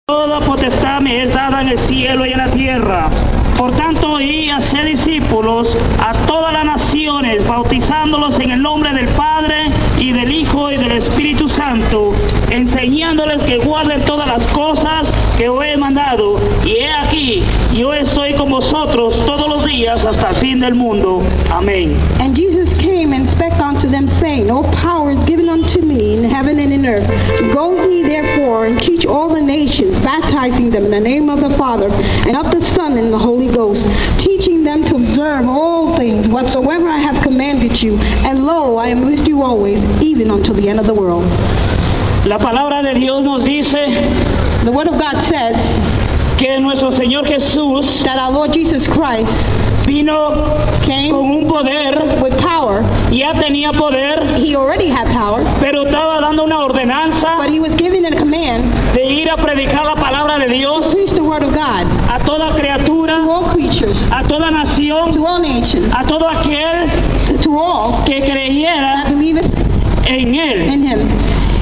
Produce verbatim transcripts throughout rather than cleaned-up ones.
Toda potestad me es dada en el cielo y en la tierra. Por tanto, id y haced discípulos a todas las naciones, bautizándolos en el nombre del Padre, y del Hijo, y del Espíritu Santo, enseñándoles que guarden todas las cosas que os he mandado. Y he aquí, yo estoy con vosotros todos los días hasta el fin del mundo. Amén. And Jesus came and spake unto them, saying, All power is given unto me in heaven and in earth. Go ye therefore and teach all the nations, baptizing them in the name of the Father, and of the Son, and the Holy Ghost, teaching them to observe all things whatsoever I have commanded you. And lo, I am with you always, even unto the end of the world. La palabra de Dios nos dice The Word of God says que nuestro Señor Jesús that our Lord Jesus Christ vino came con un poder, with power. ya tenía poder, He already had power, pero estaba dando una ordenanza but he was given a command de ir a predicar la palabra de to Dios preach the Word of God a toda to criatura, all creatures, a toda nación, to all nations, a todo aquel to all que that creyera believeth en Él. in Him.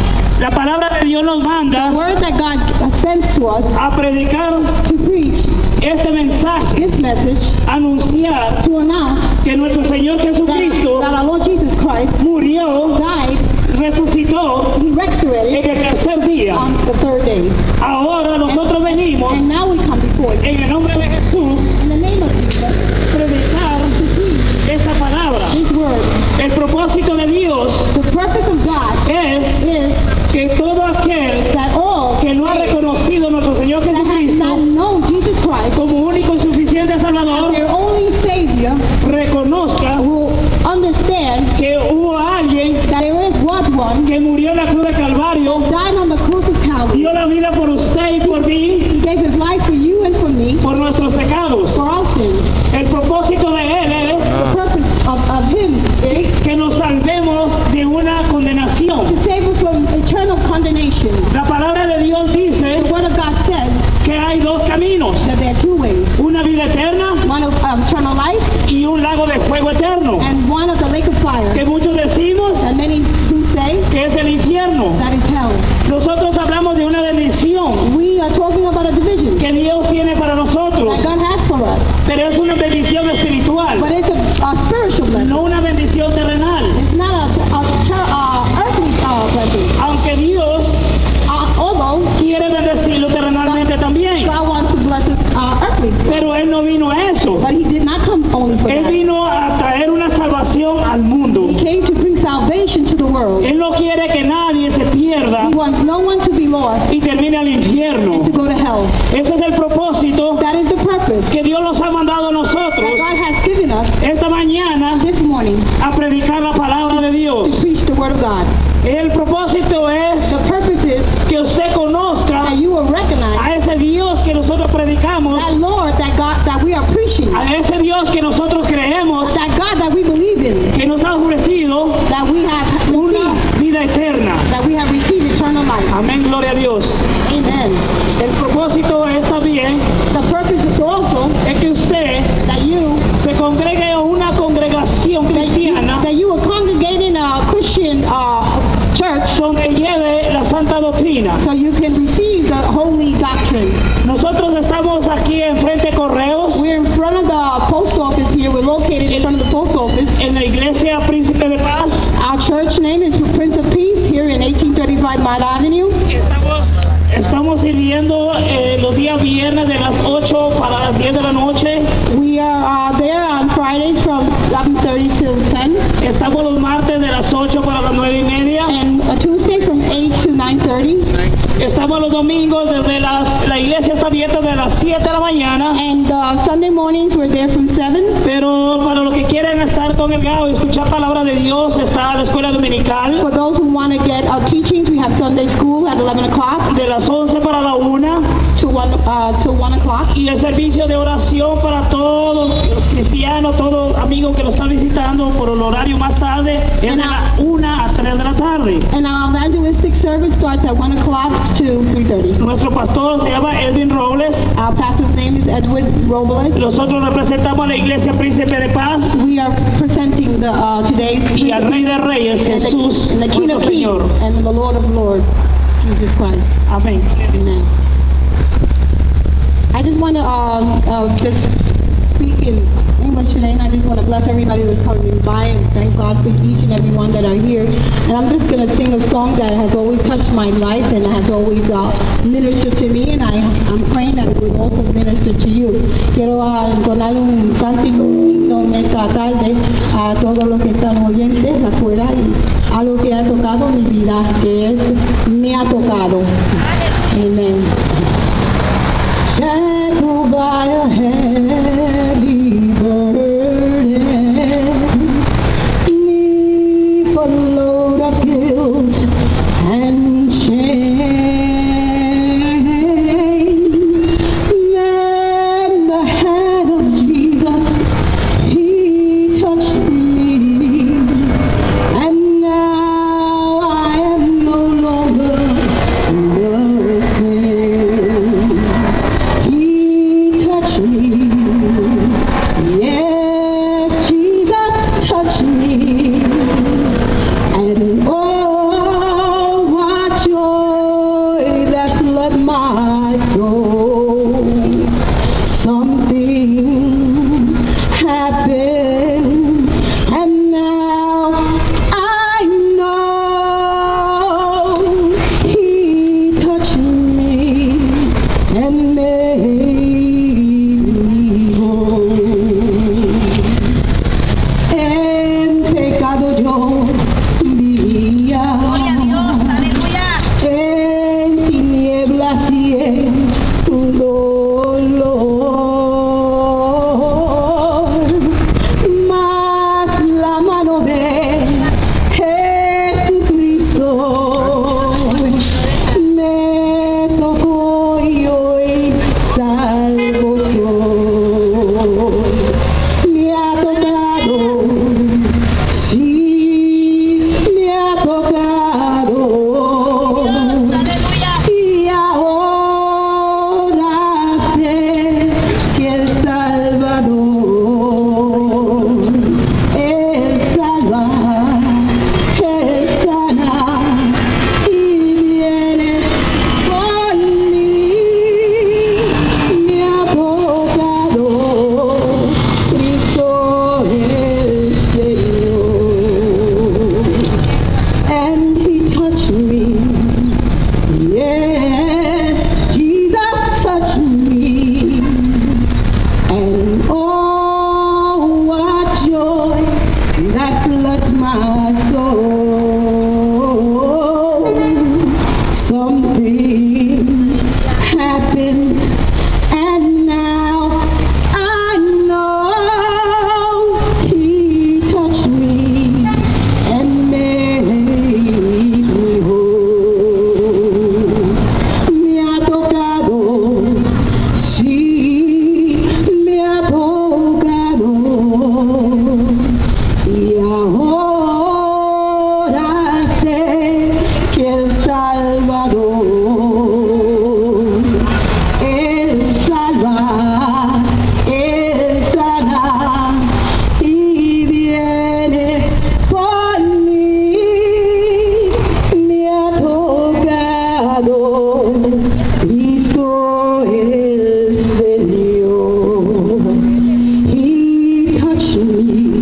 La palabra de Dios nos The manda Word that God sends to us a predicar to preach este mensaje, this message, anunciar to announce que nuestro Señor that, Jesucristo that our Lord Jesus Christ murió, died, resucitó He en resurrected el tercer día. on the third day. Ahora nosotros venimos And now we come before you en el nombre de Jesús in the name of Jesus predicar to preach esta palabra. His Word. El propósito de Dios The purpose of God es is que todo aquel that all que no ha reconocido a nuestro Señor that have not Jesucristo known Jesus Christ como único y suficiente as Salvador their only Savior reconozca will understand que hubo alguien that there is was one que murió en la cruz de Calvario, died on the cross of Calvary. dio la vida por usted y por mí, He gave His life for you and for me, por nuestros pecados. for our sins. El propósito de Él es The purpose of, of Him is que nos salvemos de una condenación. to save us from eternal condemnation. La palabra de Dios dice The Word of God says que hay dos caminos, that there are two ways. una vida eterna One of um, eternal life y un lago de fuego eterno, and one of the lake of fire. que muchos decimos And many do say que es el infierno. that is hell. Nosotros hablamos de una bendición We are talking about a division que Dios tiene para nosotros, that God has for us. pero es una bendición espiritual, But it's a, a spiritual blessing. no una bendición terrenal. It's not a, a, a earthly uh, blessing. Aunque Dios Uh, although quiere bendecirlo terrenalmente también, God wants to bless us uh, earthly, pero Él no vino a eso. but He did not come only for Él that. vino a traer una salvación al mundo. He came to bring salvation to the world. Él no quiere que nadie se pierda He wants no one to be lost y termine al infierno. to go to hell. Ese es el propósito That is the purpose que Dios nos ha mandado a that nosotros God has given us esta mañana this morning a predicar la palabra de to Dios. preach the Word of God. El propósito es The purpose is que usted conozca that you will recognize a ese Dios que nosotros predicamos, that Lord that God that we are preaching, a ese Dios que nosotros creemos, that God that we believe in, que nos ha ofrecido that we have una received, vida eterna. that we have received eternal life. Amén, gloria a Dios. Amen. El propósito es también The purpose is also es que usted that you se congregue a una congregación that you, cristiana that you will congregate in a Christian uh, church donde lleve la santa doctrina. so you can receive the holy doctrine. Nosotros estamos aquí en Frente Correos, We're in front of the post office here. We're located in front of the post office. en la iglesia Príncipe de Paz. Our church name is Prince of Peace here in eighteen thirty-five Mott Avenue. Estamos, estamos sirviendo eh, los días viernes de las ocho para las diez de la noche. We are uh, there on Fridays from eleven thirty till ten, Estamos los martes de las ocho para las nueve y media. and a Tuesday from eight to nine thirty. Estamos los domingos desde las, la iglesia está abierta de las siete de la mañana. And uh, Sunday mornings we're there from seven. Pero para los que quieren estar congregados y escuchar palabra de Dios, está la escuela dominical For those who want to get our teachings, we have Sunday school at eleven o'clock de las once para la una to one uh, till one o'clock. y el servicio de oración para todos los cristianos, todos amigos que nos están visitando por el horario más tarde, es de la una a tres de la tarde. And our evangelistic service starts at one o'clock to three thirty. Nuestro pastor se llama Edwin Robles. Our pastor's name is Edward Robles. Nosotros representamos a la iglesia Príncipe de Paz We are presenting the uh, today y al Rey de Reyes, and Jesús, the, and the King nuestro of Kings Señor. and the Lord of Lords, Jesus Christ. Amén. Amen. want to um, uh, just speak in English today, and I just want to bless everybody that's coming by and thank God for each and every one that are here. And I'm just going to sing a song that has always touched my life and has always uh, ministered to me, and I, I'm praying that it will also minister to you. Quiero uh, entonarle un cántico en esta tarde a todos los que están oyentes afuera y algo que ha tocado mi vida, que es, me ha tocado. Amen. Shackled by a heavy burden, neath a load of guilt and shame, then the hand of Jesus, He touched me, and now I am no longer the same. He touched me. Yes, Jesus touched me. And oh, what joy that flooded my soul. Something happened, and now I know He touched me and made me whole. En pecado yo vivía, en tinieblas y en dolor, mas la mano de Jesucristo me tocó y hoy salvo soy. Me ha tocado, sí, me ha tocado. Y ahora sé que el Salvador, Él salva, Él sana y viene por mí. Me ha tocado Cristo el Señor, and He touched me. Yes, Jesus touched me, and oh, what joy that floods my soul. Something happened, and now I know He touched me and made me whole. Me ha tocado, sí, me ha tocado. Y ahora sé que el Salvador, Él salva, Él sana y viene por mí. Me ha tocado Cristo el Señor. He touched me.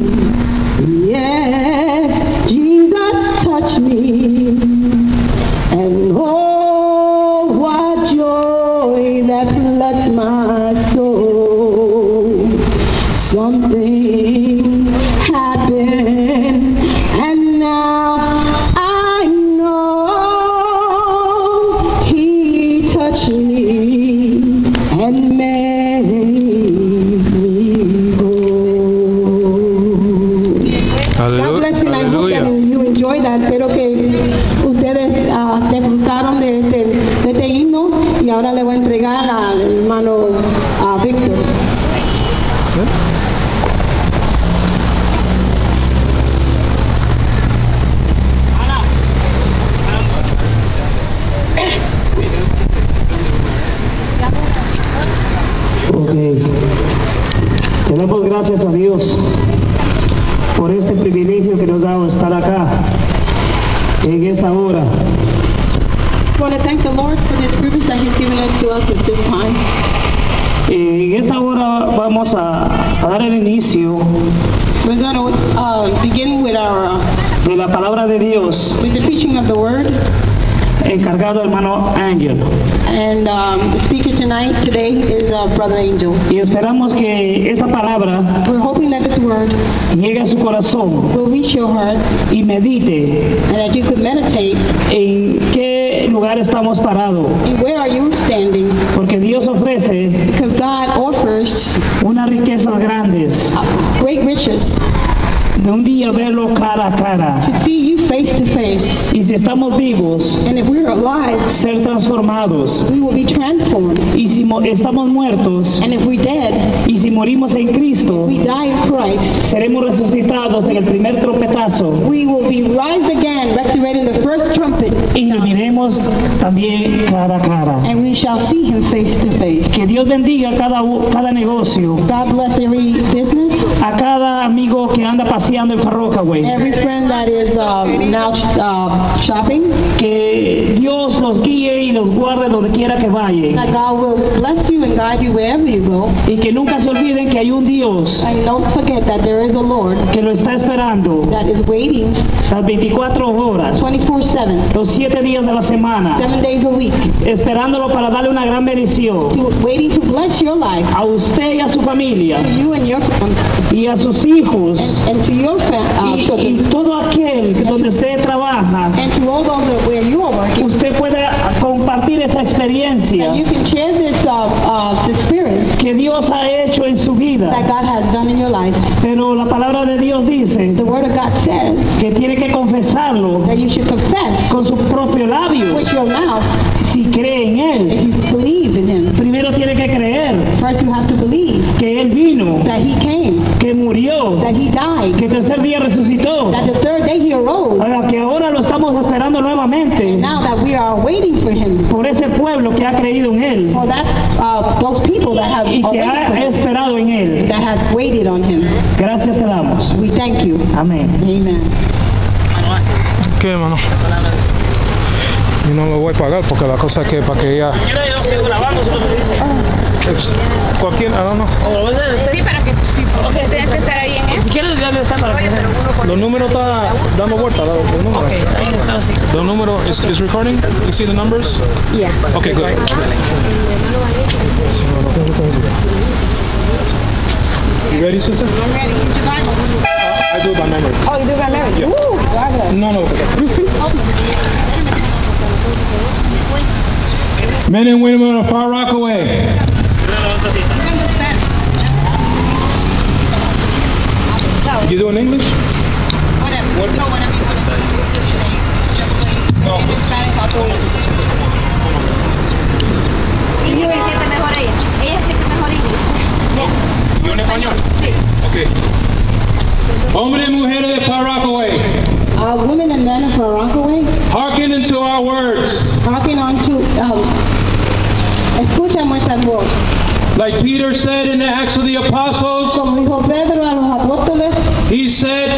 Yes, Jesus touched me. And oh, what joy that floods my soul. Something happened, and now I know He touched me and made me whole. God bless you, and I hope that you enjoyed that. Espero que ustedes ah, disfrutaron de este, de este himno, y ahora le voy a entregar al hermano a Víctor. Ok. Le damos gracias a Dios por este privilegio que nos ha dado estar acá en esta hora. I want to thank the Lord for this privilege that He's given us to us at this time. Eh, en esta hora vamos a, a dar el inicio We're going to uh, begin with our uh, de la palabra de Dios, with the preaching of the word. encargado hermano Ángel. And um, the speaker tonight, today, is uh, Brother Angel. Y esperamos que esta palabra We're hoping that this word llegue a su corazón will reach your heart y medite and that you could meditate. en qué lugar estamos parados, And where are you standing? porque Dios ofrece Because God offers unas riquezas grandes uh, great riches de un día verlo cara a cara. to see you face to face. Y si estamos vivos, And if we're alive, ser transformados. we will be transformed. Y si mo- estamos muertos, And if we're dead, y si morimos en Cristo, we die in Christ. seremos resucitados en el primer trompetazo We will be raised again, resurrected in the first trumpet, y lo miremos también cara a cara. and we shall see him face to face. Que Dios bendiga cada, u- cada negocio, God bless every business, a cada amigo que anda paseando en Farrockaway. every friend that is uh, now uh, shopping. Que Dios los guíe y los guarde donde quiera que vayan. That God will bless you and guide you wherever you go. Y que nunca se olviden que hay un Dios And don't forget that there is a Lord que lo está esperando that is waiting las veinticuatro horas, twenty-four seven, los siete días de la semana, seven days a week, esperándolo para darle una gran bendición to, waiting to bless your life, a usted y a su familia to you and your family, y a sus hijos and to your fam- uh, y, children, y todo aquel donde usted trabaja. and to all those that where you are working. Usted puede compartir esa experiencia And you can share this uh, uh, experience que Dios ha hecho en su that vida. God has done in your life. Pero la palabra de Dios dice The Word of God says que tiene que confesarlo that you should confess con sus propios labios with your mouth si cree en Él. if you believe in Him. Primero tiene que creer First, you have to believe que Él vino, that He came, que murió, that He died, que el tercer día resucitó. that the third day He arose, Ahora que ahora lo estamos esperando nuevamente and now that we are waiting for Him, por ese pueblo que ha creído en Él for that uh, those people that have y are que waiting ha for Him, esperado en Él. that have waited on Him. Gracias te damos. We thank you. Amén. Amen. ¿Qué, hermano? Y no lo voy a pagar porque la cosa es que para que ella... Es, cualquier, I don't know. Sí, para que si usted tiene que estar ahí en eso. ¿Quieres darle esta para que Los números está dando vuelta, los, los números. Los números, is, is recording? You see the numbers? Yeah. Okay, good. You ready, sister? I'm ready. Use your Bible. I do it by memory. Oh, you do that memory? Yeah. Ooh, God. No, no. Men and women of Far Rockaway. You do in English? Whatever. You know whatever you want to do. No. In Spanish, I'll do it. Y yo entiendo mejor ella. Ella entiende mejor inglés. Yes. ¿Y un español? Sí. Okay. Hombres y mujeres de Far Rockaway, Uh, women and men of Rockaway, hearken unto our words. hearken unto, um, escucha nuestras voces. Like Peter said in the Acts of the Apostles, Como dijo Pedro a los apóstoles, he said,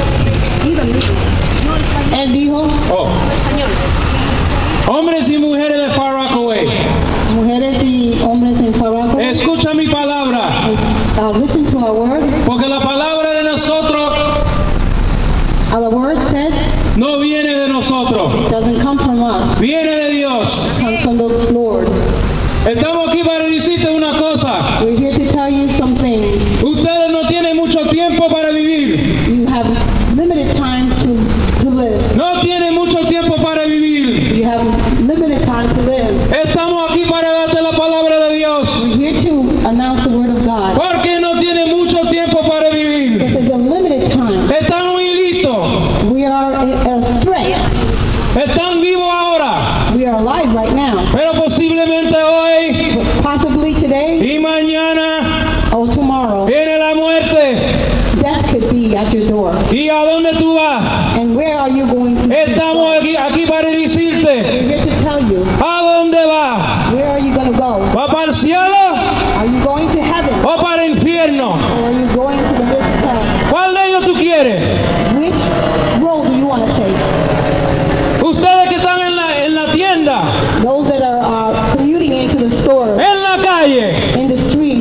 él dijo, oh, hombres y mujeres de Far Rockaway, mujeres y hombres en Rockaway, escucha mi palabra, uh, listen to our word. porque la palabra de nosotros Our word says no viene de nosotros, doesn't come from us, viene de Dios. it comes from the Lord. Estamos aquí para decirte una cosa, We're here to tell you some things. ustedes no tienen mucho tiempo para vivir, You have limited time to, to live. no tienen mucho tiempo para vivir. You have limited time to live. Estamos aquí para darte la palabra de Dios, We're here to announce the word of God. porque no tiene mucho tiempo para vivir. This is a limited time. Están muy listos, We are a, a threat. están vivos ahora, We are alive right now. pero posiblemente hoy But possibly today y mañana or tomorrow, viene la muerte. death could be at your door. ¿Y a dónde tú vas? And where are you going to? Estamos aquí, aquí para We're decirte, here to tell you. ¿a dónde vas? Where are you going to go? ¿Va para el cielo Are you going to heaven? o para el infierno? Or are you going to the midst of hell? ¿Cuál de ellos tú quieres? Which road do you want to take? Ustedes que están en la, en la tienda, Those that are uh, commuting into the store, en la calle, in the street,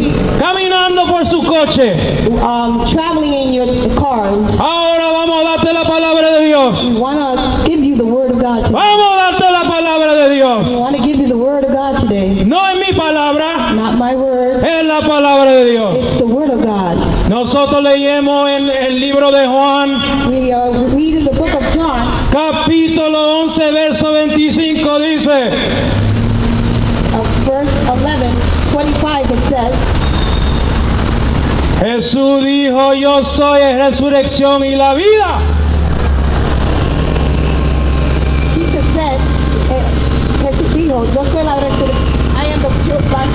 coche. um, traveling in your cars. Ahora vamos a darte la palabra de Dios. We want to give you the word of God today. Vamos a darte la palabra de We Dios. want to give you the word of God today. No es mi palabra, Not my word. es la palabra de Dios. It's the word of God. Nosotros leemos en el libro de Juan, We are reading the book of John, capítulo once, verso veinticinco, dice, of verse eleven, twenty-five. It says, Jesús dijo, yo soy la resurrección y la vida. Jesus said, eh, Jesús dijo, yo soy la resurrección. I am the pure life.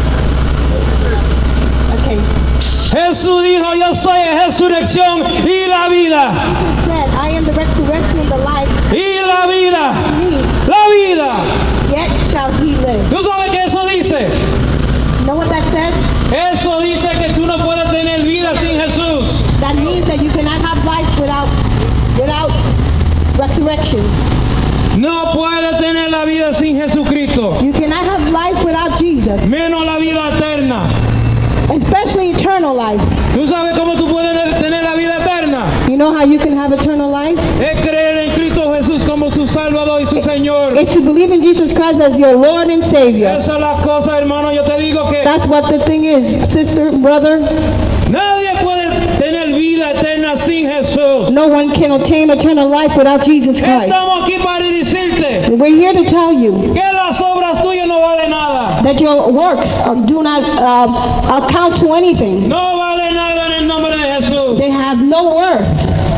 Okay. Jesús dijo, yo soy la resurrección y la vida. Jesus said, I am the resurrection and the life. Y la vida, Me, la vida. yet shall he live. ¿Tú sabes qué eso dice? You know what that says? Eso dice que tú no puedes tener vida sin Jesús. That means that you cannot have life without without resurrection. No puedes tener la vida sin Jesucristo. You cannot have life without Jesus, Menos la vida eterna. especially eternal life. ¿Tú sabes cómo tú puedes tener la vida eterna? You know how you can have eternal life? Es creer en Cristo Jesús como su Salvador y su Señor. It's to believe in Jesus Christ as your Lord and Savior. Esa es la cosa, hermano. Yo te digo que That's what the thing is, sister, brother. nadie puede tener vida eterna sin Jesús. No one can obtain eternal life without Jesus Christ. Estamos aquí para decirte We're here to tell you que las obras tuyas no valen nada. that your works um, do not uh, account to anything. No vale nada en el nombre de Jesús. They have no worth.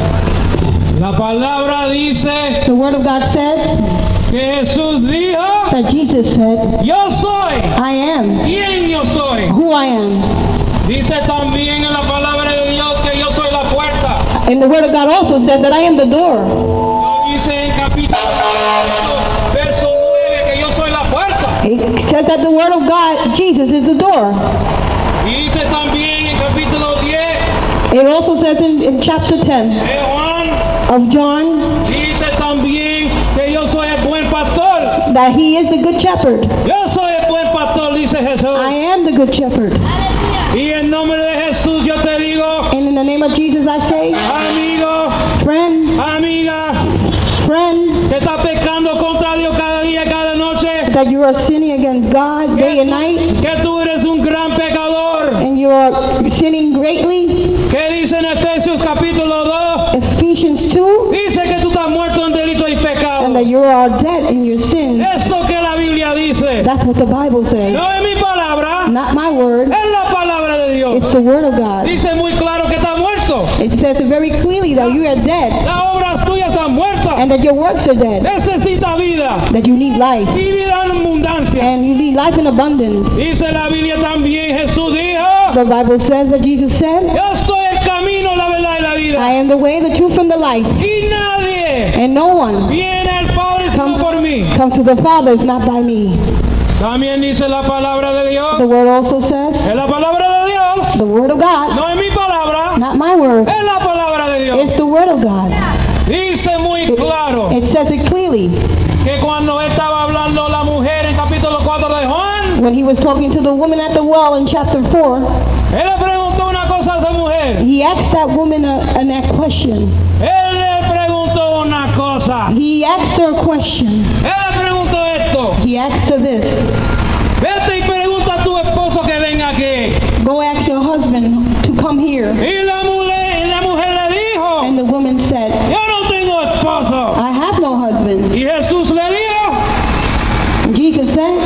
La palabra dice The Word of God says que Jesús dijo, that Jesus said, yo soy. I am ¿Quién yo soy? who I am. Dice también en la palabra de Dios que yo soy la puerta. And the Word of God also said that I am the door. Lo dice en capítulo verso nueve que yo soy la puerta. It says that the Word of God, Jesus, is the door. Y dice también en capítulo diez It also says in, in chapter ten de Juan, of John dice también que yo soy el buen pastor. that he is the good shepherd. Yo soy el buen pastor, dice Jesús. I am the good shepherd. Y en nombre de Jesús yo te digo, And in the name of Jesus I say, amigo, friend, amiga, friend, que está pecando contra Dios cada día, cada noche, that you are sinning against God day and night, que tú eres un gran pecador. and you are sinning greatly. Que dice en Efesios capítulo dos, Ephesians two, dice que tú estás muerto en delito y pecado. and that you are dead in your sins. Eso que la Biblia dice, That's what the Bible says. no es mi palabra, Not my word. es la palabra de Dios. It's the word of God. Dice muy claro que está muerto. It says very clearly that you are dead Las obras tuyas están muertas. and that your works are dead, Necesita vida that you need life, y vida en abundancia. and you need life in abundance. Dice la Biblia también, Jesús dijo, The Bible says that Jesus said, yo soy el camino, la verdad y la I vida. am the way, the truth, and the life, Y nadie and no one viene al Padre sino por mí. comes to the Father if not by me. También dice la palabra de The Dios, word also says, es la palabra de Dios, the word of God, no es mi palabra, not my word, es la palabra de Dios. it's the word of God. Dice muy claro It says it clearly que cuando estaba hablando la mujer en capítulo cuatro de Juan, when he was talking to the woman at the well in chapter four. él le preguntó una cosa a esa mujer. He asked that woman a, an, a question. Él le preguntó una cosa. He asked her a question. Él le preguntó esto. He asked her this. Vete y pregunta a tu esposo que venga aquí. Go ask your husband to come here. Y la mujer, la mujer le dijo, And the woman said, yo no tengo esposo. I have no husband. Y Jesús le dijo, And Jesus said,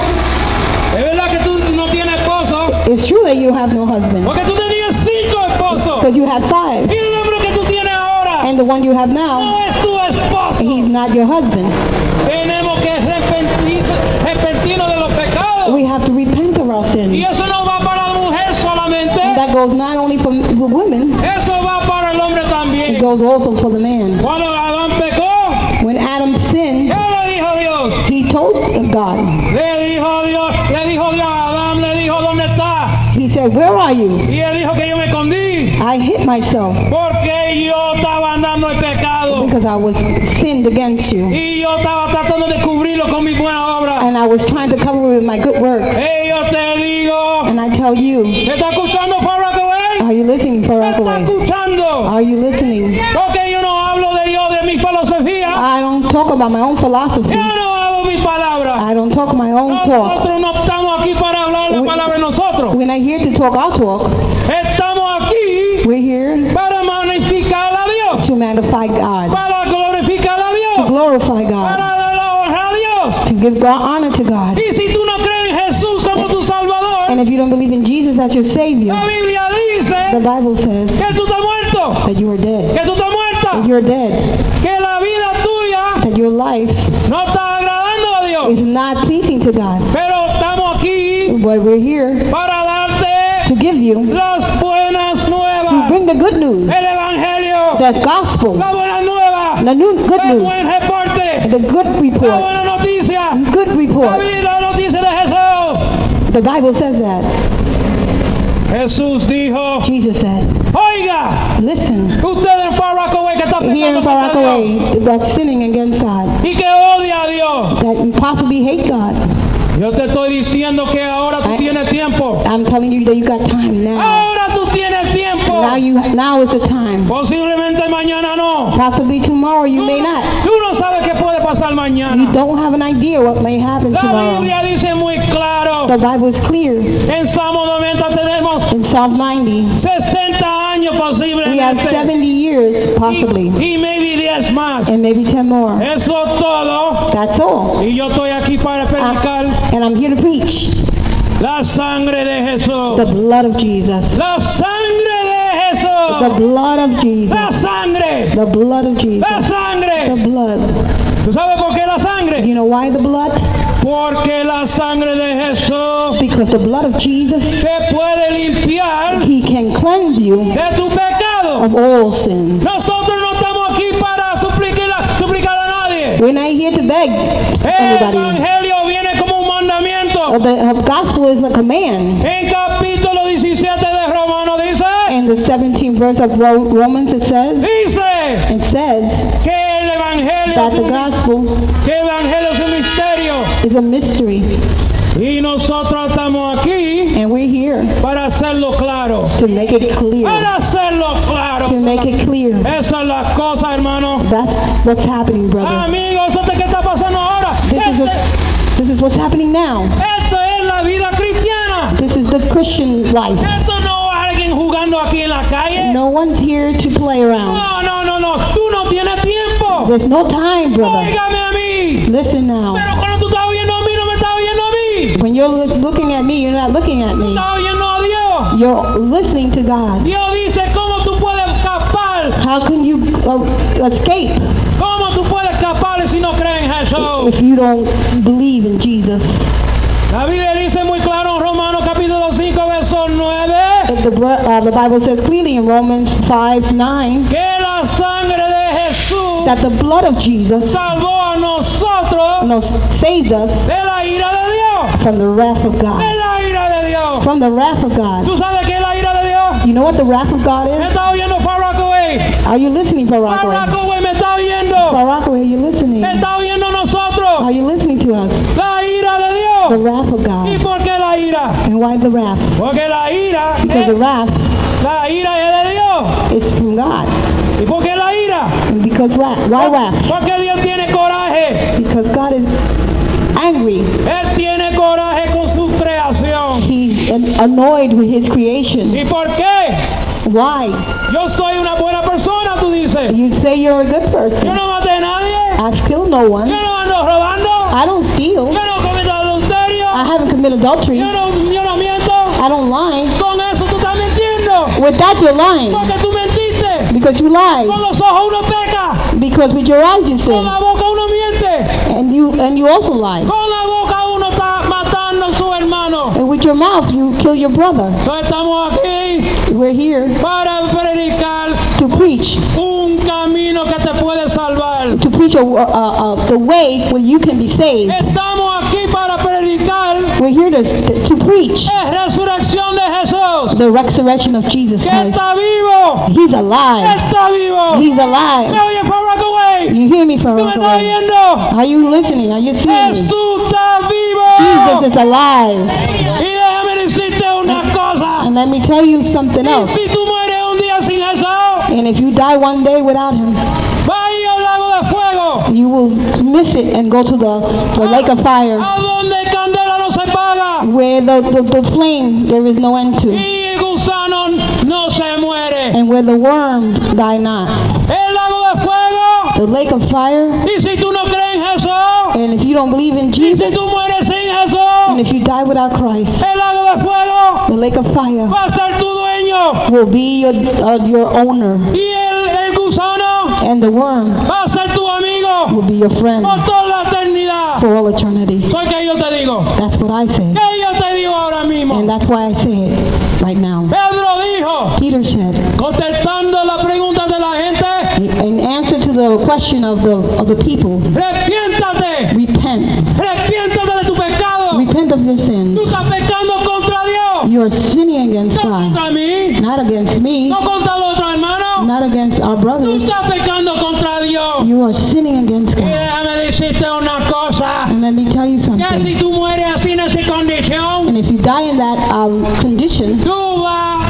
es verdad que tú no tienes esposo, it's true that you have no husband, porque tú tenías cinco esposos. because you had five. Y el hombre que tú tienes ahora And the one you have now, no es tu esposo. he's not your husband. Tenemos que arrepentir- arrepentirnos de los pecados. We have to repent of our Y sins. eso no va para la mujer And solamente, that goes not only for the women, eso va para el hombre it también. goes also for the man. Cuando Adán pecó, When Adam sinned, ¿qué le dijo Dios? he told God, Le dijo Dios, le dijo Dios a Adán, le dijo, ¿dónde está? he said, where are you? Y él dijo que yo me escondí I hid myself porque yo estaba andando en pecado because I was sinned against you. y yo estaba tratando de cubrirlo con mi buena obra. And I was trying to cover it with my good work. Y yo te digo, And I tell you, ¿me está escuchando Far Rockaway? Are you listening, Far ¿Me está Rockaway? escuchando? Are you listening? Porque yo no hablo de yo, de mi filosofía. I don't talk about my own philosophy. Yo no hago mis palabras. I don't talk my own talk. Nosotros no estamos aquí para hablar la We- palabra de nosotros. We're not here to talk our talk. Estamos aquí We're here para magnificar a Dios, to magnify God, para glorificar a to Dios, glorify God, para dar la honra a Dios. to give God honor to God. Y si tú no crees en Jesús como tu Salvador, And if you don't believe in Jesus as your Savior, la Biblia the dice Bible says que tú estás muerto, that you are dead, que tú estás that muerta, you're dead, que la vida tuya that your life no está agradando a Dios. is not pleasing to God. Pero estamos aquí But we're here para darte to give you, las buenas to nuevas, bring the good news, el Evangelio, the gospel, la buena nueva, the new good el news, buen reporte, the good la report, buena noticia, good la report. vida, la noticia de Jesús. The Bible says that. Jesús dijo, Jesus said, oiga, listen, usted en Far Rockaway que está here in pensando Far contra Dios Rockaway, that's sinning against God, y que odia a Dios. that possibly hate God. Yo te estoy diciendo que ahora tú I- tienes tiempo. I'm telling you that you got time now. Ahora tú tienes tiempo. Now you, now is the time. Posiblemente mañana no. Possibly tomorrow you may not. Tú no sabes qué puede pasar You mañana. don't have an idea what may happen La tomorrow. Biblia dice muy claro. The Bible is clear. En Salmo noventa tenemos In Psalm ninety, sesenta años we have posiblemente. seventy years, possibly, Y, y maybe diez más. and maybe ten more. Eso todo. That's all. Y yo estoy aquí para predicar I'm- and I'm here to preach la sangre de Jesús. the blood of Jesus. La sangre de The Jesús. blood of Jesus. La sangre. The blood of Jesus. La The sangre. blood. ¿Tú sabes por qué la sangre? You know why the blood? Porque la sangre de Jesús Because the blood of Jesus, te puede limpiar He can cleanse you de tu pecado. of all sins. Nosotros no estamos aquí para suplicar, suplicar a nadie. We're not here to beg El anybody. Evangelio viene como un mandamiento. Uh, The uh, gospel is a command. En capítulo diecisiete de Romanos dice, In the seventeenth verse of Ro- Romans it says, dice it says que el Evangelio that es the un, gospel que el Evangelio es un misterio. is a mystery. Y nosotros estamos aquí And we're here para hacerlo claro. to make it clear. Para hacerlo claro. To make it clear. Esa es la cosa, hermano. That's what's happening, brother. Amigos, ¿esto qué está pasando ahora? This is, Este- what, this is what's happening now. esto es la vida cristiana. This is the Christian life. Esto no es alguien jugando aquí en la calle. No one's here to play around. No, no, no, no. Tú no tienes tiempo. There's no time, brother. Óigame a mí. Listen now. Pero cuando tú estás oyendo a mí, no me estás oyendo a mí. When you're loo- looking at me, you're not looking at me. Estás oyendo a Dios. You're listening to God. Dios dice cómo tú puedes escapar. How can you uh, escape ¿Cómo tú puedes escapar si no crees en Jesús? if you don't believe in Jesus? La Biblia dice muy claro en Romanos capítulo cinco, verso nueve, The, br- uh, the Bible says clearly in Romans five nine que la sangre de Jesús that the blood of Jesus salvó a nosotros no, saved us de la ira de Dios. from the wrath of De God. la ira de Dios. From the wrath of God. ¿Tú sabes qué es la ira de Dios? You know what the wrath of God Me is? está oyendo Far Rockaway. Are you listening, Far Far Rockaway? Rockaway me está oyendo. Far Rockaway, are you listening? Me está oyendo a nosotros. Are you listening to us? La ira de The Dios. wrath of ¿Y God. por qué la ira? And why the wrath? Porque la ira Because the es, wrath la ira es de Dios. is from God. ¿Y por qué la ira? And because wrath. Why wrath? Porque Dios tiene coraje. Because God is angry. Él tiene coraje con su creación. He's an- annoyed with his creation. ¿Y por qué? Why? Yo soy una buena persona, tú dices. You say you're a good Yo person. no maté a nadie. I've killed no Yo one. no ando robando. I don't steal. Yo no cometo adulterio. I haven't committed adultery. Yo no, yo no miento. I don't lie. Con eso tú estás mintiendo. With that, you're lying. Porque tú mentiste. Because you Con lie. los ojos uno peca. Because with your eyes you Con sin. la boca uno miente. And you and you also lie. Con la boca uno está matando a su hermano. And with your mouth you kill your brother. Entonces estamos aquí We're here para predicar to preach. un camino que te puede salvar. To preach a, uh, uh, the way where you can be saved. Estamos aquí para predicar We're here to, to preach la resurrección de Jesús. the resurrection of Jesus Que Christ. está vivo. He's alive. Está vivo. He's Me alive. oye Far Rockaway. You hear me, Far ¿Tú me estás Rockaway? oyendo? Are you listening? Are you seeing me? Jesús está vivo. Jesus is alive. Y déjame decirte una cosa. And let me tell you something Y else. si tú mueres un día sin Jesús, And if you die one day without him, va a ir al lago de fuego. you will miss it and go to the, the lake of fire, A donde candela no se paga. where the, the, the flame there is no end to, Y el gusano no se muere. and where the worm die not. El lago de fuego. The lake of fire, Y si tú no crees en Jesús, and if you don't believe in y si Jesus, tú mueres sin and Jesús, if you die without Christ, el lago de fuego the lake of fire va a ser tu dueño. will be your, uh, your owner, Y el, el gusano and the worm va a ser tu amigo will be your friend por toda la eternidad. for all eternity. Soy que yo te digo. That's what I say, ¿Qué yo te digo ahora mismo? and that's why I say it right now. Pedro dijo, Peter said, contestando la pregunta de la gente, in answer to the question of the of the people, arrepiéntate, repent. arrepiéntate de tu pecado. Repent of your sins. Tú estás pecando contra Dios, You are sinning against no God, contra mí, not against me, no contra los otros hermanos. not against our Tú brothers. estás pecando contra Dios. You are sinning against Y God. déjame decirte una cosa, And let me tell you que si something. tú mueres así en esa condición, And if you die in that um, condition, tú vas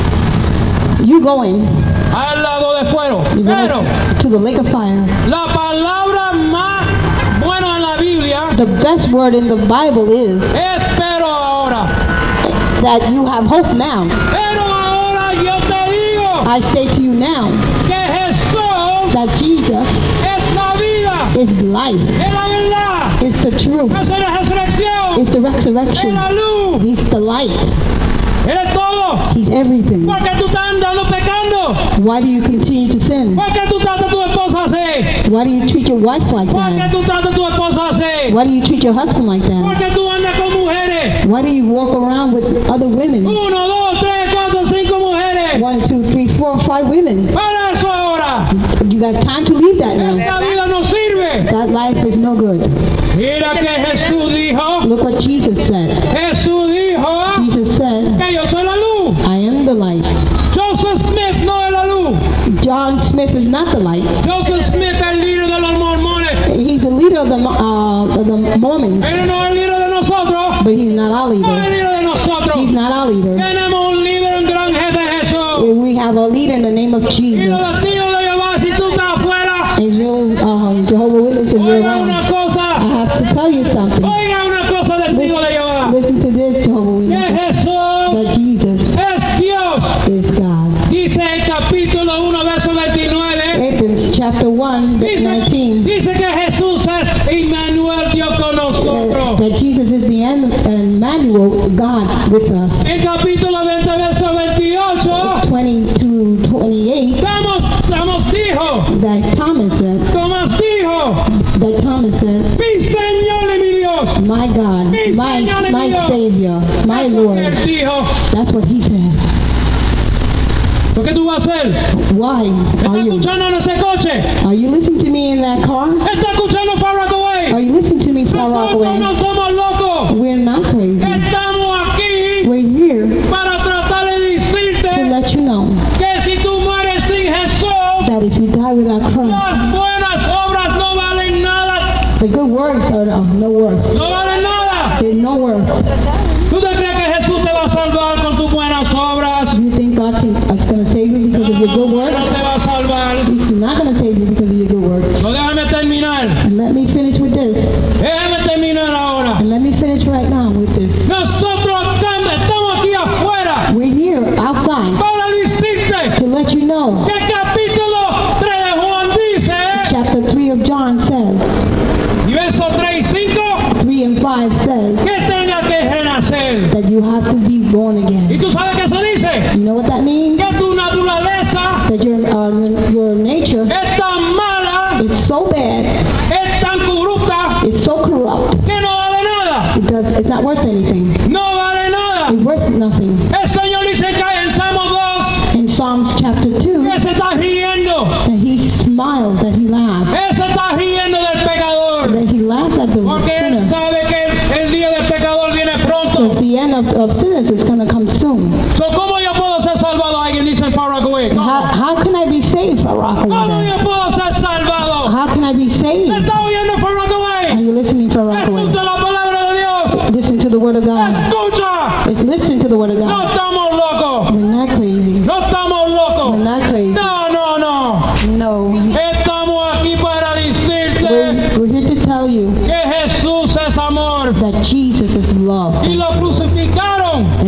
you going al lago de fuego. you're Pero going to the lake of fire. la palabra más buena en la Biblia The best word in the Bible is es pero ahora. that you have hope now. Pero ahora yo te digo I say to you now que Jesús that Jesus es la vida, is life, es la verdad, is the truth, es la resurrección, is the es resurrection, la luz, He's the light, eres todo. He's everything. ¿Por qué tú estás andando pecando? Why do you continue to sin? ¿Por qué tú tratas a tu esposa así? Why do you treat your wife like ¿Por qué that? tú tratas a tu esposa así? Why do you treat your husband like ¿Por that? qué tú andas con mujeres? Why do you walk around with other women? Uno, dos, tres, cuatro, cinco mujeres. One, two, three, four, five women. Para eso ahora. You got time to leave that now. Esta vida no sirve. That life is no good. Mira que Jesús dijo, Look what Jesus said. Jesús dijo Jesus said, que yo soy la luz. I am the light. Joseph Smith no es la luz. John Smith is not the light. Joseph Smith es el líder de los mormones, He's the leader of the, uh, of the Mormons, pero no es el líder de nosotros. but he's not our No es el leader. líder de nosotros. He's not our leader. Tenemos un líder, un gran jefe, Jesús. We have a leader in the name of Y los Jesus. testigos de Jehová, si tú estás afuera, And you, um, Jehovah Witnesses, you're oiga una around. I cosa, have to tell you something. oiga una cosa, testigo de Jehová. Listen to this, Jehovah Que Witnesses. Jesús That Jesus es Dios. is God. Dice el capítulo uno, verso veintinueve. Amos chapter one, verse Dice, nineteen. dice que Jesús es Emmanuel, Dios con uh, nosotros. that Jesus is the Em- Emmanuel, God with us. El capítulo veinte, verso veintiocho. twenty to twenty-eight, Tomás, Tomás dijo, that Thomas said, Tomás dijo, that Thomas said, mi Señor y mi Dios. my God, my, my Savior, my Eso que Lord. él dijo. That's what he said. ¿Por qué tú vas a hacer? Why ¿Está are you? escuchando en ese coche? Are you listening to me in that car? ¿Está escuchando Far Are Rockaway? you listening to me far Nosotros away? no somos locos. We're not crazy. Estamos aquí We're here para tratar de to decirte let you know que si tú mueres sin Jesús, that if you die without Christ, las buenas obras no valen nada. the good works are of no worth. No valen nada. There's no worth. ¿Tú te crees que Jesús te va a salvar con tus buenas obras? You think God can, is going to save you because of your good No works? te va a salvar. He's not going to save you because of your good works. No, déjame terminar. And let me finish with this. Déjame terminar ahora. And let me finish right now with this. Nosotros estamos estamos aquí afuera We're here outside para decirte to let you know. que el capítulo tres de Juan dice, Chapter three of John says, y verso tres y cinco, three and five says que tenga que renacer. that you have to be born ¿Y again. tú sabes qué se dice? You know what that means? Que tu naturaleza That your, uh, your nature es tan mala, is so bad, es tan corrupta, it's so corrupt, que no vale nada. it does, it's not worth anything. No vale nada. It's worth nothing. El Señor dice que en Salmo dos, In Psalms chapter two, que se está riendo. that he smiles, that he laughs, Él se está riendo del pecador. that he laughs at the Porque Él sinner. sabe que el día del pecador viene pronto. Because the end of, of sinners is going to come soon. So, ¿cómo yo puedo ser salvado? Alguien dice en Far Rockaway. How, how can I be saved, Barack ¿Cómo Obama? yo puedo ser salvado? How can I be ¿Me saved? está oyendo Far Are Rockaway? you listening to Barack Escucha Obama? la palabra de Dios. Listen to the word of God. Escucha. Listen to the word of No God. estamos locos.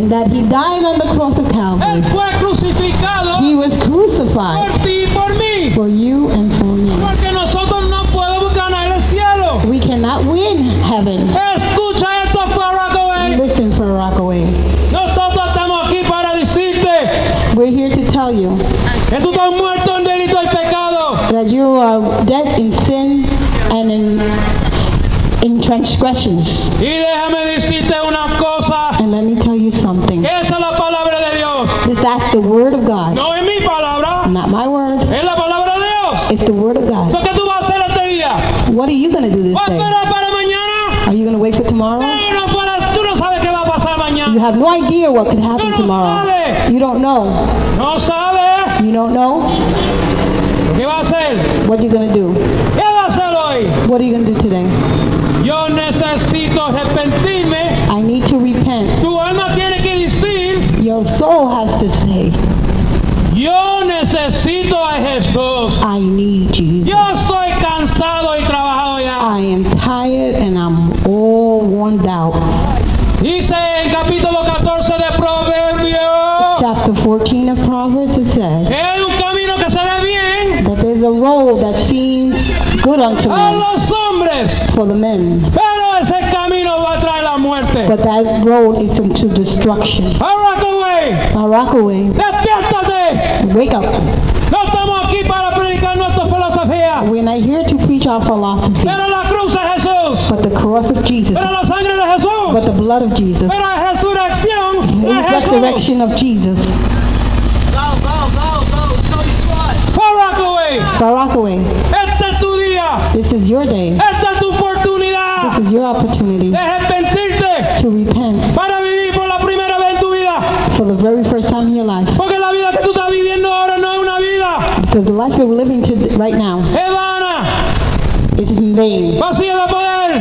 and that he died on the cross of Él Calvary. fue crucificado He was crucified por ti y por mí. for you and for me. Porque nosotros no podemos ganar el cielo. We cannot win heaven. Escucha esto, Barack Obama. Listen, for Rockaway. Nosotros estamos aquí para decirte We're here to tell you que tú estás muerto en delito y pecado. that you are dead in sin and in in transgressions. Y déjame decirte una cosa, And let me tell you something. que esa es la palabra de Dios. This, that's the word of God. No es mi palabra, Not my word. es la palabra de Dios. It's the word of God. ¿So qué tú vas a hacer este día? What are you going to do this ¿Vas a day? esperar para mañana? Are you going to wait for tomorrow? No, no puedes, tú no sabes qué va a pasar You mañana. have no idea what could happen Tú no tomorrow. sabes. You don't know. No sabes You don't know qué va a hacer. what you're going to do. ¿Qué va a hacer hoy? What are you going to do today? Yo necesito arrepentirme. I need to repent. Tu alma tiene que decir, Your soul has to say, yo necesito a Jesús. I need Jesus. Yo estoy cansado y trabajado ya. I am tired and I'm all worn out. Dice en capítulo catorce de Proverbios Chapter fourteen of Proverbs, it says que hay un camino que se ve bien that there's a road that seems good unto a men los hombres, for the men, pero ese camino va a traer la muerte. but that road is unto destruction. Rockaway, Rockaway, despiértate. wake up. No estamos aquí para predicar nuestra filosofía, We're not here to preach our philosophy, pero la cruz de Jesús, but the cross of Jesus, pero la sangre de but Jesús, the blood of Jesus, pero la resurrección the de Jesús. resurrection of Jesus. Go, go, go, go. Tony Squad. Rockaway, Rockaway, este es tu día, this is your day. esta es tu oportunidad This is your opportunity de arrepentirte to repent para vivir por la primera vez en tu vida. for the very first time in your life. Porque la vida que tú estás viviendo ahora no es una vida. Because the life you're living to right now Es vana, is in vain. vacía de poder.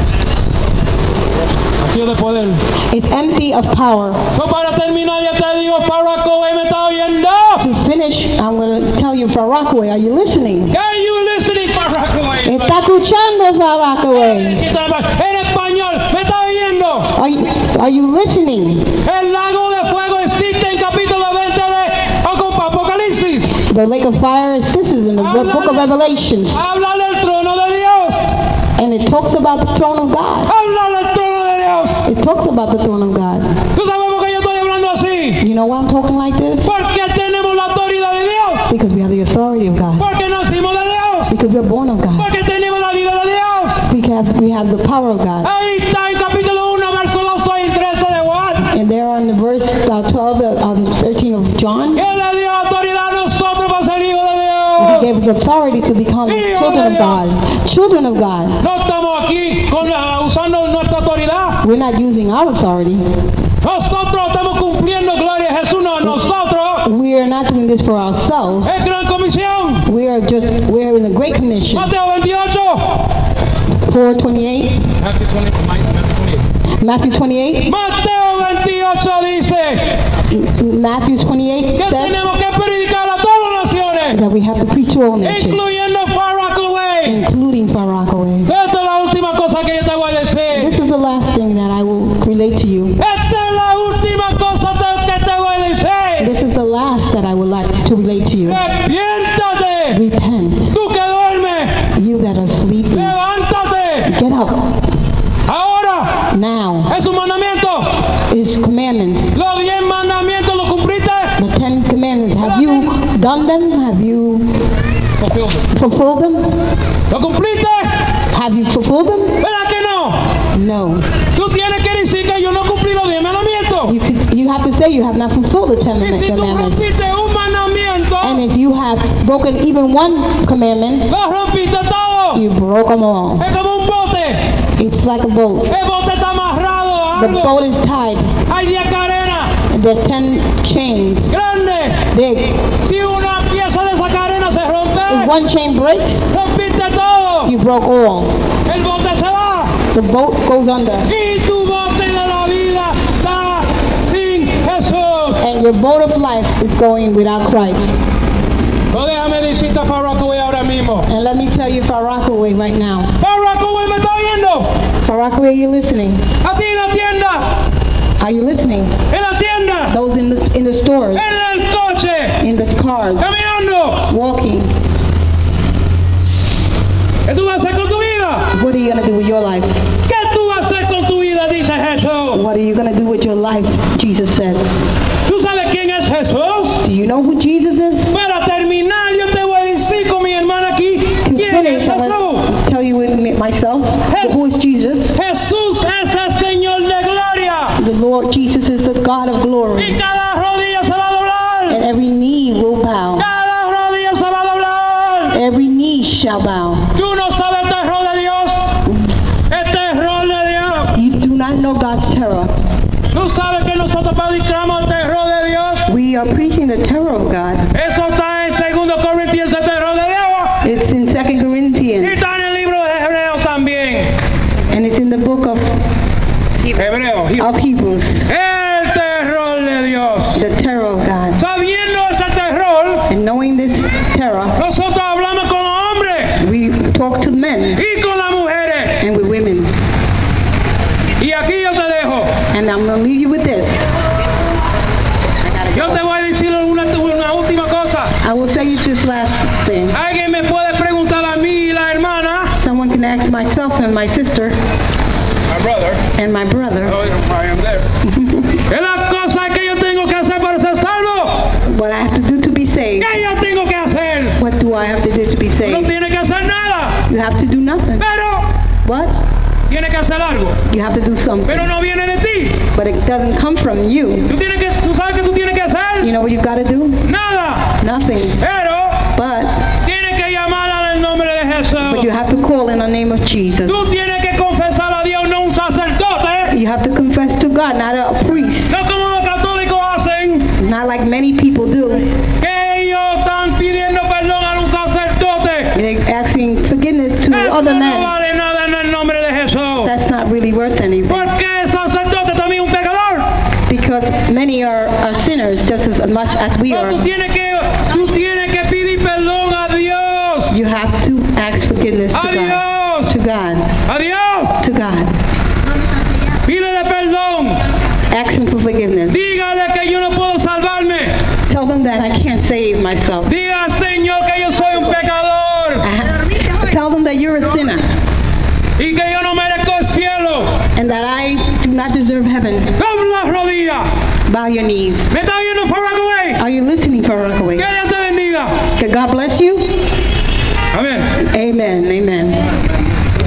Vacío de poder. It's empty of power. So, para terminar, ya te digo, Barack Obama me está oyendo. To finish, I'm going to tell you, Rockaway, are you listening? Are you listening, Barack Obama? ¿Está escuchando, Rockaway? En español, me está oyendo. Are you, are you listening? El lago de fuego existe en capítulo veinte de Apocalipsis. The lake of fire exists in the book of Revelations, Habla del trono de Dios. and it talks about the throne of God. Habla del trono de Dios. It talks about the throne of God. ¿Tú sabes por qué yo estoy hablando así? You know why I'm talking like this? Porque tenemos la autoridad de Dios. Because we have the authority of God. Porque nacimos de Dios. Because we're born of God. Porque tenemos la vida de Dios. Because we have the power of God. Ahí está en capítulo uno, verso doce y trece de Juan. And there on the verse uh, twelve, uh, um, thirteen of John, Que le dio autoridad a nosotros para ser hijos de He Dios. gave us authority to become children of God. Children of God. No estamos aquí con la- usando nuestra autoridad. We're not using our authority. Nosotros estamos cumpliendo, gloria a Jesús, no nosotros. We are not doing this for ourselves. Es gran comisión. We are just, we're in the Great Commission. Mateo veintiocho. four twenty-eight. Matthew twenty-eight. Mateo veintiocho dice Matthew twenty-eight que says tenemos que predicar a todas las naciones, that we have to preach to all nations, incluyendo Barack Obama. including Far Rockaway. Esta es la última cosa que yo te voy a decir. This is the last thing that I will relate to you. Esta es la última cosa te- que te voy a decir. This is the last that I would like to relate to you. Despiértate. Repent. Tú que duermes, You that are sleeping, levántate. get up. Ahora Now es un mandamiento. is commandments. Los diez mandamientos los cumpliste. The Ten Commandments. Have you done them? Have you fulfilled them? ¿Lo cumpliste? Have you fulfilled them? ¿Verdad que no? No. Tú tienes que decir que yo no cumplí los diez mandamientos. You, could- you have to say you have not fulfilled the Ten Y si tú Commandments. rompiste un mandamiento, And if you have broken even one commandment, lo rompiste todo. you broke them all. Es como un bote. It's like a boat. El bote está amarrado a The algo. boat is tied. Hay diez cadenas And there are ten chains. grandes. Big. Si una pieza de esa cadena se If rompe, one chain breaks, rompiste todo. you broke all. El bote se va. The boat goes under. Y tu bote de la vida está sin Jesús. And your boat of life is going without Christ. No, déjame decirte a Barack Obama ahora mismo. And let me tell you, Far Rockaway right now. Barack Obama me está oyendo. Far Rockaway, are you listening? A ti en la tienda. Are you listening? en la tienda, Those in the, in the stores, en el coche, in the cars, caminando. walking. ¿Qué tú vas a hacer con tu vida? What are you going to do with your life? ¿Qué tú vas a hacer con tu vida? Dice Jesús. What are you going to do with your life? Jesus says. ¿Tú sabes quién es Jesús? Do you know who Jesus is? Para terminar, yo te voy a decir con mi hermana aquí, To ¿quién es finish, I Jesús? want to tell you with me- myself, Yes. who is Jesus? Jesús es el Señor de gloria. The Lord Jesus is the God of Y glory. cada rodilla se va a doblar. And every knee will bow. Cada rodilla se va a doblar. Every knee shall bow. Tú no sabes el terror de Dios. El terror de Dios. You do not know God's terror. Tú sabes que nosotros predicamos el terror de Dios. We are preaching the terror of God. Eso está en segundo Corintios, el terror de Dios. It's in Second Y Corinthians, está en el libro de Hebreos también. and it's in the book of, Hebreos. of Hebrews, El terror de Dios. the terror of God. Sabiendo ese terror, And knowing this terror, nosotros hablamos con los hombres we talk to men y con las mujeres. and with women. Y aquí yo te dejo. And I'm going to leave you with this. Yo te voy a decir una, una última cosa. I will say you this last thing. Alguien me puede preguntar a mí y la hermana. Someone can ask myself and my sister My brother. and my brother, Oh, I am there. Es la cosa que yo tengo que hacer para ser salvo. what I have to do to be saved. ¿Qué yo tengo que hacer? What do I have to do to be No saved? tiene que hacer nada. You have to do nothing. Pero What? tiene que hacer algo. You have to do something. Pero no viene de ti. But it doesn't come from you. Tú tienes que, tú sabes que tú tienes que hacer You know what you got to do? nada. Nothing. Pero But tienes que llamar al nombre de but Jesús. you have to call in the name of Jesus. Tú tienes que confesar a Dios, no un sacerdote. You have to confess to God, not a priest. No como los católicos hacen, Not like many people do. que ellos están pidiendo perdón a un sacerdote. They're asking forgiveness to Eso other no men. vale nada en el nombre de Jesús. That's not really worth anything. Porque el sacerdote también es un pecador. Because many are, are sinners just as much as we No, are. tú tienes que, tú tienes que pedir perdón a Dios. You have to ask forgiveness to A God. Dios. To God. A Dios. To God. Pídele perdón. Ask Him for forgiveness. Dígale que yo no puedo salvarme. Tell them that I can't save myself. Diga al Señor que yo soy un pecador I ha- Tell them that you're a sinner y que yo no merezco el cielo. and that I do not deserve heaven. Dobla las rodillas. Bow your knees. ¿Me está oyendo por Rockaway? Are you listening for Que Rockaway? Dios te bendiga. Que God bless you. Amén. Amen. Amen.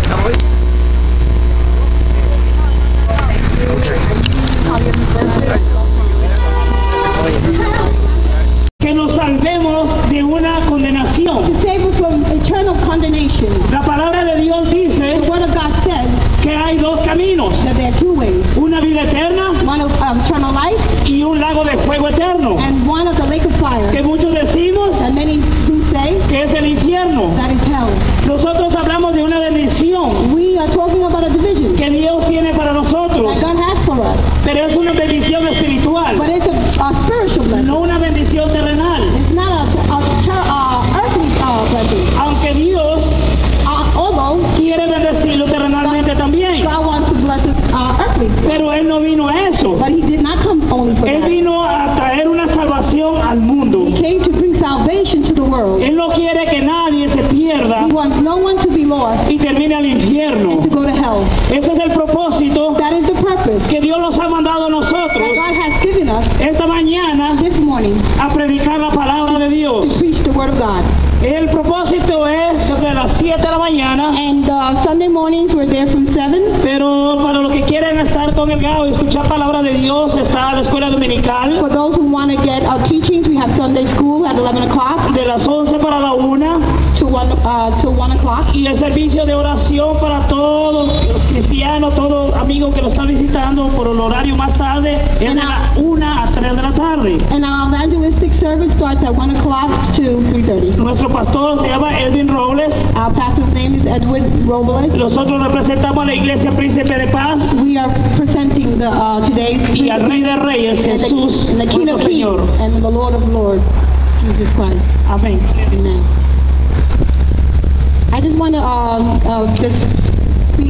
Que nos salvemos de una condenación. To save us from eternal condemnation, La palabra de Dios dice the Word of God says que hay dos caminos, that there are two ways. una vida eterna One of um, eternal life y un lago de fuego eterno, and one of the lake of fire. que muchos decimos And many do say que es el infierno. that is hell. Nosotros hablamos de una bendición We are talking about a division que Dios tiene para nosotros, that God has for us, pero es una bendición espiritual, but it's a, a spiritual blessing. no una bendición terrenal. It's not a, a, ter- uh, earthly uh, blessing. Aunque Dios Uh, although quiere bendecirlo terrenalmente también, God wants to bless us uh, earthly, pero Él no vino a eso. but He did not come only for Él that. vino a traer una salvación al mundo. He came to bring salvation to the world. Él no quiere que nadie se pierda He wants no one to be lost y termine al infierno. to go to hell. Ese es el propósito That is the purpose que Dios nos ha mandado a nosotros that God has given us esta mañana this morning a predicar la palabra de to Dios. preach the Word of God. El propósito es de las siete de la mañana, And uh, Sunday mornings we're there from seven. pero para los que quieren estar congregados y escuchar palabra de Dios está la escuela dominical For those who want to get our teachings, we have Sunday school at eleven o'clock de las once para la una to one uh, till one o'clock. y el servicio de oración para todos los cristianos, todos amigos que lo están visitando por el horario más tarde es de la una a tres de la tarde. And our evangelistic service starts at one o'clock to three thirty. Nuestro pastor se llama Edwin Robles. Our pastor's name is Edward Robles. Nosotros representamos a la Iglesia Príncipe de Paz We are presenting the uh, today y al Rey de Reyes, and the, Jesús, and the King nuestro of Kings Señor. and the Lord of Lords, Jesus Christ. Amén. Amen. I just want to um, uh, just pre-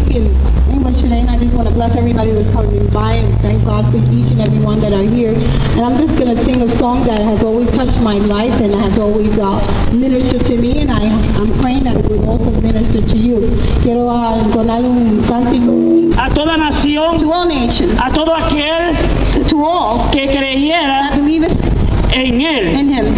speak in English today, and I just want to bless everybody that's coming by and thank God for each and every one that are here. And I'm just going to sing a song that has always touched my life and has always uh, ministered to me, and I, I'm praying that it will also minister to you. Quiero uh, entonarle un cántico A toda nación, to all nations, a todo aquel to all que creyera that believeth en Él. in Him.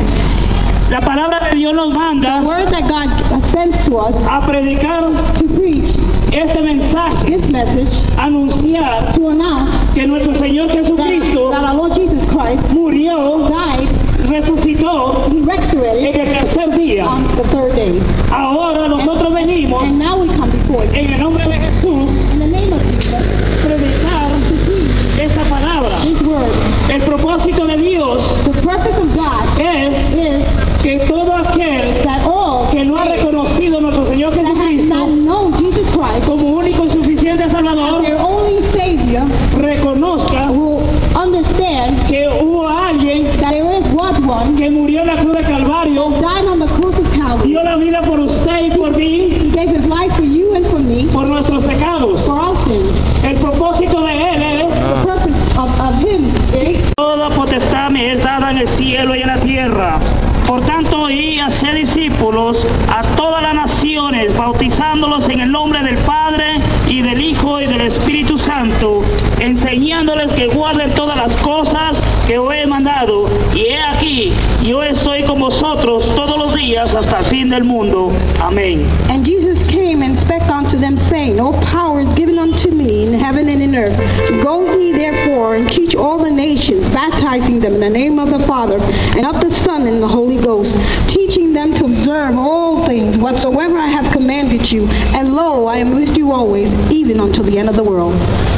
La palabra de Dios nos manda The word that God sends to us a predicar to preach este mensaje, this message, anunciar to announce que nuestro Señor that, Jesucristo that our Lord Jesus Christ murió, died, resucitó He resurrected en el tercer día. on the third day. Ahora nosotros venimos And now we come before you en el nombre de Jesús in the name of Jesus predicar to preach esta palabra. His word. El propósito de Dios The purpose of God es is que todo aquel that all que no ha reconocido a nuestro Señor that have not Jesucristo known Jesus Christ como único y suficiente as Salvador their only Savior reconozca will understand que hubo alguien that there is was one que murió en la cruz de Calvario, died on the cross of Calvary. dio la vida por usted y por mí, He gave His life for you and for me, por nuestros pecados. for our sins. El propósito de Él es The purpose of, of Him is toda potestad me es dada en el cielo y en la tierra. Por tanto, y hacer discípulos a todas las naciones, bautizándolos en el nombre del Padre y del Hijo y del Espíritu Santo, enseñándoles que guarden todas las cosas que os he mandado. Y he aquí, yo estoy con vosotros todos los días hasta el fin del mundo. Amén. And Jesus came and spake unto them, saying, All power is given unto me in heaven and in earth. Go ye therefore and teach all the nations, baptizing them in the name of the Father, and of the Son, and the Holy Ghost, teaching them to observe all things whatsoever I have commanded you. And lo, I am with you always, even unto the end of the world.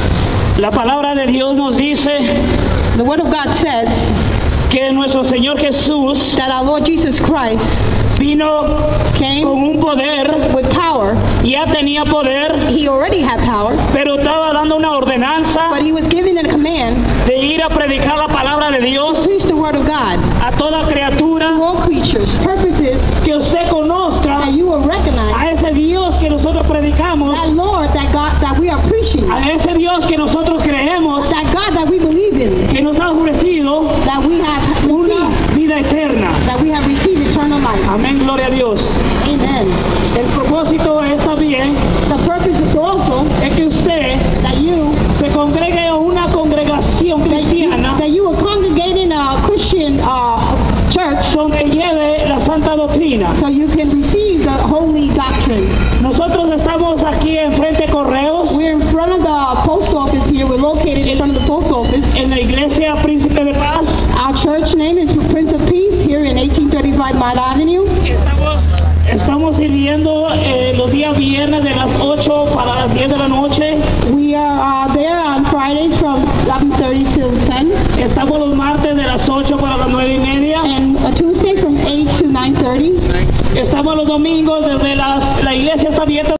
La palabra de Dios nos dice The Word of God says que nuestro Señor Jesús that our Lord Jesus Christ vino came con un poder, with power. ya tenía poder, He already had power, pero estaba dando una ordenanza but He was given a command de ir a predicar la palabra de to Dios preach the Word of God a toda to criatura, all creatures. Purpose is que usted conozca that you will recognize a ese Dios que nosotros predicamos, that Lord that God that we are preaching, a ese Dios que nosotros creemos, that God that we believe in, que nos ha ofrecido that we have una received, vida eterna. that we have received eternal life. Amén, gloria a Dios. Amen. El propósito es también The purpose is also es que usted that you se congregue a una congregación that you, cristiana that you will congregate in a Christian uh, church donde lleve la santa doctrina. so you can receive the holy doctrine. Nosotros estamos aquí en Frente Correos, We're in front of the post office here. We're located in front of the post office. en la iglesia Príncipe de Paz. Our church name is Prince of Peace here in eighteen thirty-five Mott Avenue. Estamos, estamos sirviendo eh, los días viernes de las ocho para las diez de la noche. We are uh, there on Fridays from eleven thirty till ten, Estamos los martes de las ocho para las nueve y media. and a Tuesday from eight to nine thirty. Estamos los domingos desde las... La iglesia está abierta